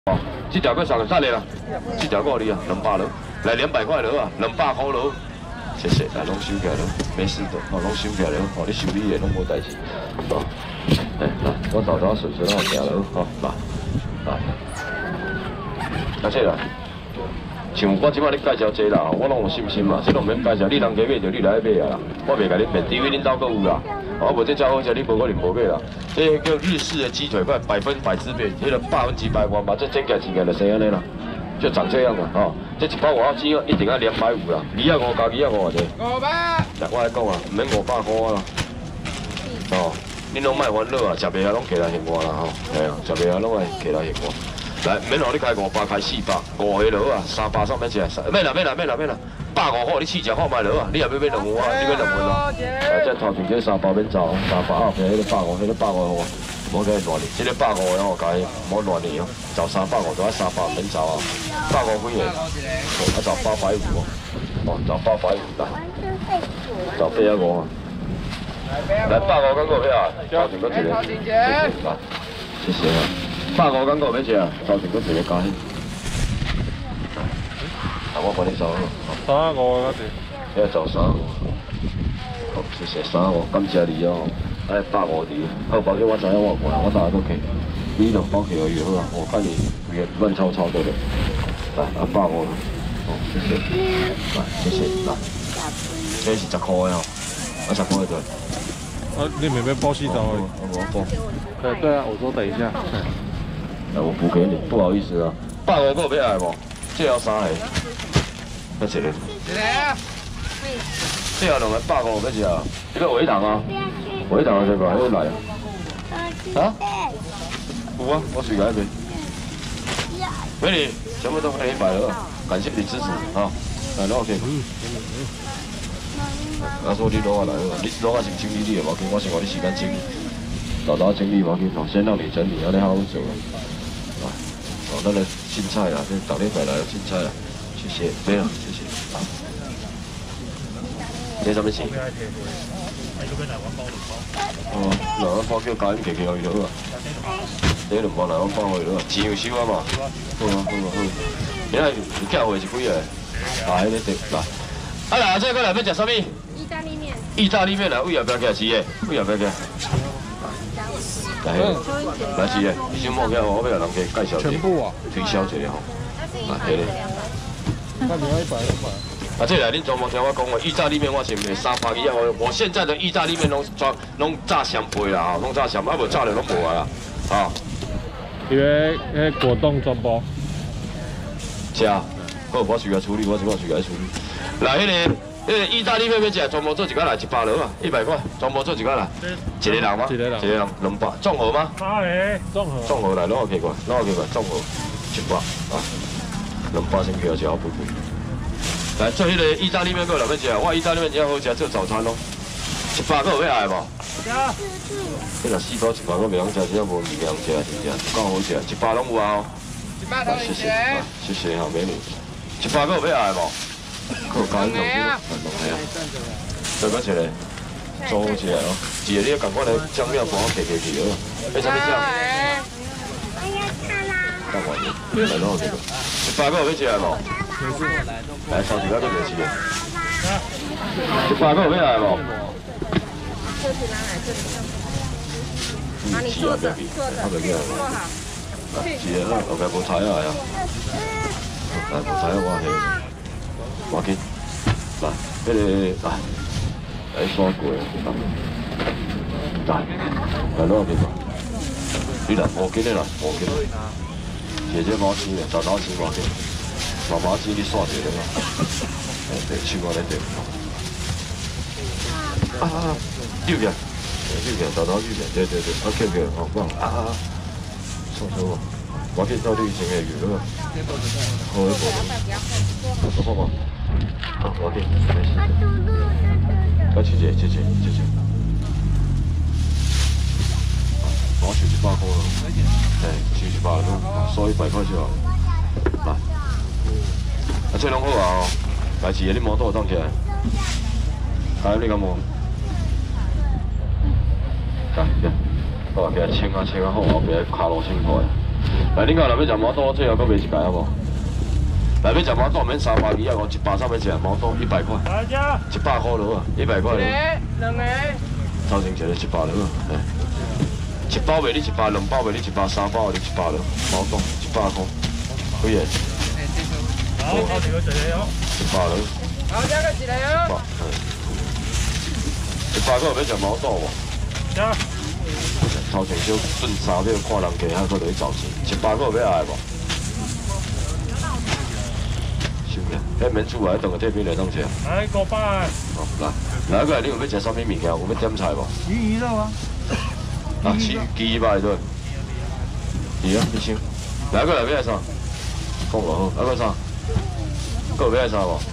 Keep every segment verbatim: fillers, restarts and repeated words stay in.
哦，这条够上三个啦，这条够你啊，两百了，来两百块了啊，两百块了，谢谢，来拢收起来了，没事的，哦，拢收起来了，哦，你修理的拢无代志，哦，哎，来，我找找顺顺我行了，哦，来，来，阿姐啦，像我即摆咧介绍这啦，我拢有信心嘛，这拢免介绍，你人家买着你来买啊啦，我袂甲你骗，除非恁兜阁有啦。 我无这招好食，你无可能无买啦。这叫日式的鸡腿饭，百分百之变，迄个百分之百完把这煎起来煎起来就生安尼啦，就长这样啦，哦。这一包我要鸡一定要两百五啦，二啊五加二啊五啊这。五百。来，我来讲啊，唔免五百块啦。哦，恁拢卖烦恼啊，食袂下拢起来嫌我啦吼，系啊，食袂下拢会起来嫌我。来，免互你开五百，开四百，五个落啊，三百上免食，免啦免啦免啦免啦。 百五块，你试食看卖落啊！你也要买两份啊？你买两份啊？啊，这头前这三包免走，三百后边迄个百五，迄个百五，无给伊乱哩。这个百五的哦，甲伊莫乱哩哦，走三百五，都要三百免走啊。百五几个？啊，走八百五哦，哦，走八百五来，走八啊五啊。来，百五敢够要啊？头前搁一个，来，谢谢啊。百五敢够要食啊？头前搁一个加起。 啊，我帮你找好。三五个对。要找三五。好，谢谢三五，感谢你哦。哎，百五的，好，包给我知影我过来，我打都可以。你两包给我就好啊，我看你也乱糟糟的了。来，啊，百五了。好，谢谢。来，谢谢，来。这是十块的哦，啊，十块对。 啊，你妹妹包洗澡而已。 我包。 对对啊，我说等一下。 来，我补给你，不好意思啊。百五个要来无？这要三个。 要一个，一个啊！这下两个百五要食啊？这个苇糖啊，苇糖啊，这个还要来啊？啊？有啊，我随来一杯。美女，全部都给你买了，感谢你支持啊！来，攞 OK。阿叔，你攞下来好，你攞下先整理你的，无紧，我先把你时间整理，早早整理无紧，先让你整理，安尼好好做。来，哦，咱个青菜啊，这逐礼拜来的青菜啊。 谢谢，没有，谢谢。你什么事？哦，两碗包叫加点奇奇怪怪啊！你两包两碗包去了，钱又少啊嘛。好啊，好啊，好。你来，你寄货是几个？啊，你得来。啊来，这过来要食什么？意大利面。意大利面来，为后边起是的，为后边起。来，来是的，你先莫起，我要人家介绍一下，推销一下吼。啊，系咧。 那你要一百两百。 啊，这来恁全部听我讲哦，意大利面我是卖三百几啊，我我现在的意大利面拢装拢炸香杯啦，吼，拢炸香，啊无炸了拢无啊啦，啊。 因为迄果冻全部。 是啊，好，我随来处理，我我随来处理。来，迄个迄个意大利面要食，全部做一个来，一百了啊，一百块，全部做一个来。一个人吗？ 一个人。 一个人，两百，综合吗？ 三个，综合。 综合来，攞个奇怪，攞个奇怪，综合一百啊。 两百先叫食好肥肥。来做迄个意大利面，个人要食，我意大利面只好食做早餐咯。一百个有要来无？有。你若四包一百个袂晓食，真正无物件通食，真正够好食。一百拢有啊。一百都谢谢，谢谢哈，美女。一百个有要来无？够加一两斤，两个啊。再讲一个，做好起来哦。一个你共款的酱料帮我揢揢去哦。迄啥物酱？ 干完了，来弄这个，一百个有要吃无？来，烧几个都袂吃的。一百个有要来无？嗯，是啊，别比，他袂起来无？来，是啊，后边无菜啊呀。来，无菜啊，我下，我紧，来，迄个来，来刷过来，来，来弄这个。你来，无紧的啦，无紧。 姐姐毛巾的，早早洗毛巾，毛毛巾你刷掉了嘛？哎，对，去过来对。啊啊，右边，右边，早早右边，对对对 ，OK OK， 好棒啊啊！错错我，我见到你以前嘅魚啦，好一個，好唔好？好，我見，沒事。啊，謝謝謝謝謝謝。我全一百塊咯，誒，全一百咯，所以百塊先啊。嚟，啊，這攏好啊哦，來試下啲摩托當起來，睇你咁冇。嚟，好啊，俾佢清啊清啊好，我俾佢卡落清開。 来，恁讲若要食毛肚，最后搁卖一个好无？来，要食毛肚免三百二啊，五一百三要食毛肚一百块，一百块落啊，一百块。一个，两个。造成一个一百落啊，哎。一包卖你一百，两包卖你一百，三包你一百落，毛肚一百块，几个？好，好几个一个哦。一百落。好，这个一个哦。一百块要食毛肚无？有。头前小炖三秒，看人家还搁落去找钱，一百块要爱无？收起，迄免煮啊，当个退冰来当食。来五百。好，来，来过来，你有要食啥物物件？有要点菜无？鱼鱼肉啊。啊，起鸡吧对。鱼啊，你先。来过来要爱啥？讲落好，还搁啥？搁有要爱啥无？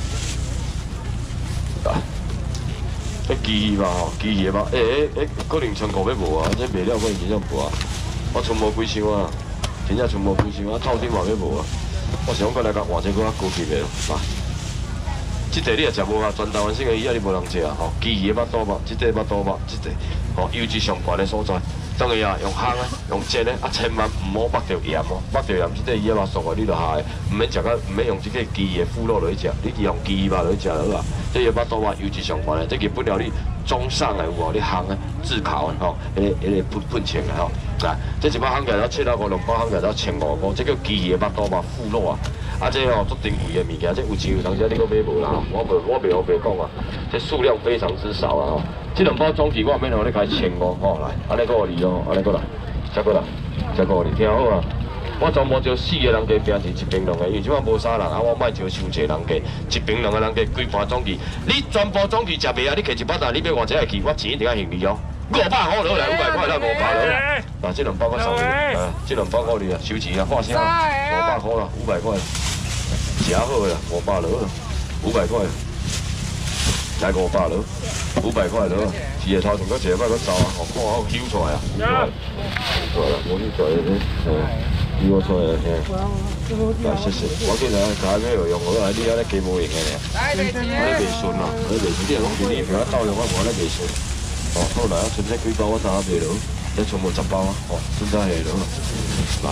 来。迄鸡鱼吧吼，鸡鱼吧，诶诶诶，可能全国要无啊，这卖了可能真正无啊。我剩无几箱啊，真正剩无几箱啊，透顶嘛要无啊。我想讲来甲换一个较高级的咯，来。即个你也食无啊，全台湾省的鱼啊，你无人食啊，吼，鸡鱼的腹肚肉，即个腹肚肉，即个吼优质上悬的所在。当然啊，用烘的，用煎的，啊千万唔好捌着盐哦，捌着盐，即个鱼啊肉熟的，你就下的，唔免食到，唔免用即个鸡的腐肉落去食，你用鸡肉落去食就好啊。这个腹肚肉优质上悬的，这日本料理中上的有无？你烘的、炙烤的吼，迄个迄个喷喷青的吼，啊，这一包烘起来七百五，两包烘起来千五块，这叫鸡的腹肚肉腐肉啊。啊，这吼足珍贵的物件，这有钱有当时你搁买无啦吼，我袂我袂好白讲啊，这数量非常之少啊吼。这两包装起我免互你开千五吼来，安尼搁互你咯，安尼搁来，再搁来，再搁互你听好啊。我全部招四个人加拼是一平两个，因为即摆无啥人啊，我莫招伤济人加，一平两个人加规盘装起，你全部装起食袂啊？你摕一百单，你买偌济个去，我钱一定爱还你哦。五百块落来，五百块啦，五百落。嗱，这两包我送你，啊，这两包我你啊，收钱啊，挂声，五百块啦，五百块。食好啦，五百落，五百块，来五百落，五百块落，是个头前搁一个摆搁走啊，哦，看好揪出来啊，揪出来，出来啦，我你出来咧，嗯，揪出来嘿，来谢谢，我见啊，假咩有用，我来你啊咧加无用个咧，我咧袂顺啊，我咧袂顺，啲人讲你平啊斗用我我咧袂顺，哦，好来啊，剩下几包我打下卖落，一全部十包啊，哦，剩下下落，来。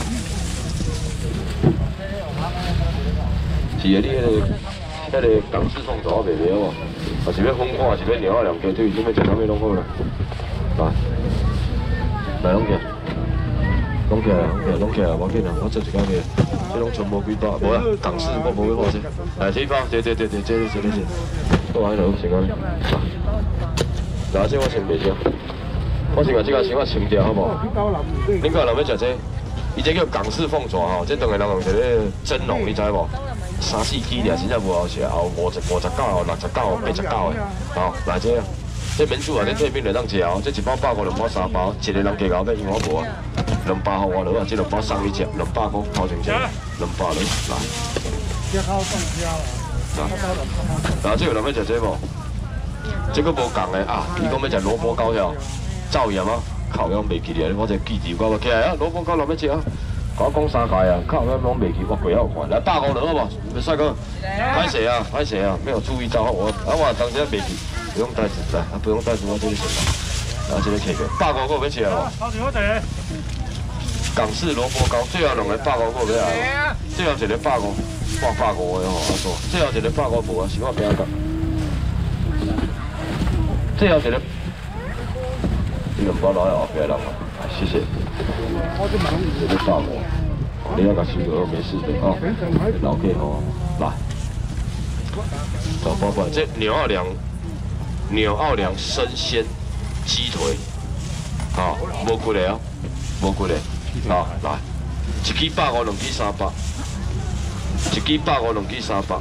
是啊，你迄个、迄个港式凤爪袂袂好，啊是要风看，是要鸟啊两鸡腿，什么食啥物拢好啦。来，来拢起，拢起来，拢起来，拢起来，无紧啊，我做一间个，这拢全部几包，无啦，港式我无要看这。来这一包，这这这这这这这这，我喺度先讲，嗱，这我先袂先，我先把这个先我清掉好无？恁个人要食这？伊这叫港式凤爪吼，这当然人用一个蒸笼，你知无？三四支尔，真正无好食，后五十、五十九、六十九、八十九的，吼，来这，这免煮啊，这退冰来当食哦。这一包百块，两包三包，一个人加搞要因我无啊，两包互我落啊，这两包送你食，两百块头前食，两百落来。这好放家啦。来，然这有人要食这无？这个无共的啊，伊讲要食萝卜糕晓，灶盐啊。靠，我袂记咧，我这记住我起来啊，萝卜糕落要食啊，我讲三届啊，靠，我拢袂记，我几好看，来百五落好无？帅哥，拍谁啊？拍谁啊？没有注意到我，啊我当时袂记，不用袋子来，啊不用袋子，我这里先来，然后这里摕个百五个要吃无？好好食。港式萝卜糕，最后两个百五个要来，最后一个百五，我百五个吼，啊做，最后一个百五无啊，是我边个？最后一个。你两包攞嚟我俾人啊，謝謝。這個爆我，你要個小哥沒事的哦，老 K 哦，來，找包包，這紐奧良紐奧良生鮮雞腿，啊，無骨的啊，無骨的，啊，來，一支百五，兩支三百，一支百五，兩支三百。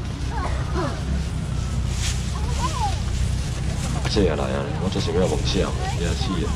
这下来啊！我做想要梦想，也死啊！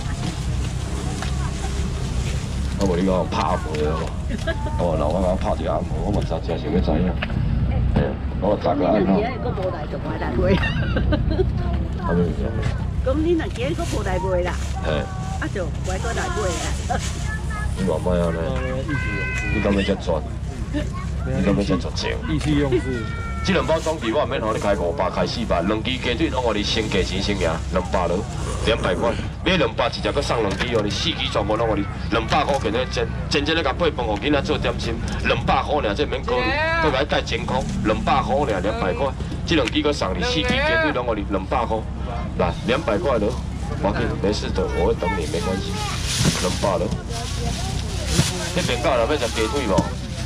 我无你讲拍飞啊！哦，然后我讲拍一个按摩，我嘛真正想要知影。嘿，我十个按摩。个无来就买来买。啊，咩物件？咁你若今个无来买啦？嘿。啊就买个来买啊。你话咩啊？呢？你敢要只赚？你敢要只赚钱？ 意气用事。 这两包装备我免互你开五百，开四百，两支鸡腿拢互你先价钱先赢，两百了，两百块。买两百直接搁送两支哦，你四支全部拢互你两百块，今日真真正咧甲配饭互囡仔做点心，两百块尔，这免考虑，搁甲伊带健康，两百块尔，两百块。这两支搁送你，四支鸡腿拢互你两百块，来两百块了，我给没事的，我会等你，没关系，两百了。那边到了要食鸡腿无？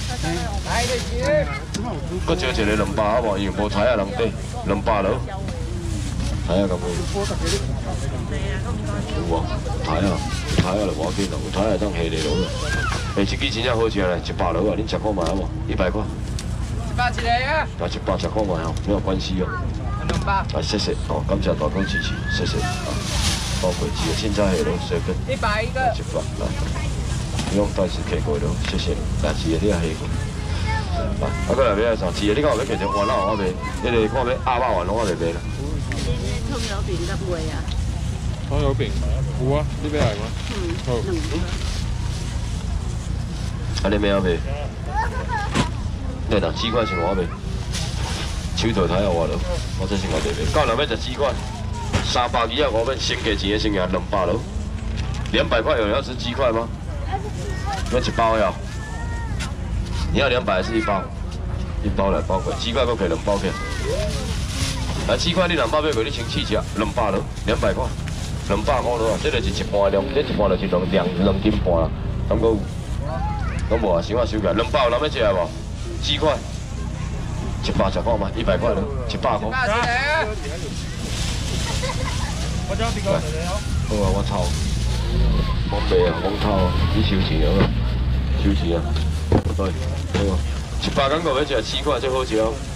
搁招一个两百好无？因为无菜啊，人底两百咯。菜啊，咁有？有啊，菜啊，菜啊就无要紧啦，有菜啊当下嚟落啦。诶，这支真正好食咧，一百咯啊，恁食看卖好无？一百块。 一百一个啊？ 啊，一百食看卖哦，没有关系哦。 两百。 啊，谢谢哦，感谢大哥支持，谢谢啊。包鬼鸡啊，现在下咯，随便。 一百一个。 一百来。 不用暂时客过了，谢谢。来，一个你也客过。来，啊，过来买啥？一个你讲有要客成丸仔我卖，迄个看要鸭肉丸拢我袂卖啦。 葱油饼甲粿啊？ 葱油饼有啊，你要来吗？ 嗯。 好。 啊，你要卖？对啦，鸡块先我卖。手头睇下我咯，我真是我袂卖。到人要食鸡块，三百二啊五蚊，先价钱的先赢两百咯。两百块有人要吃鸡块吗？ 要一包呀？你要两百还是一包？一包来包块，鸡块够给两包片。来，鸡块你两包片给你请气吃，两百了，两百块，两百块了啊！这个是一半量，这一半就是两两两斤半啦，咁个有，拢无啊？想法收起来，两百有人要吃无？鸡块，一百十块嘛，一百块了，一百块。 我叫邊個嚟你好？ 好啊，我操！ 我卖啊，我偷啊，你收錢啊，收錢啊，對，好啊，一百港個要食四塊最好食。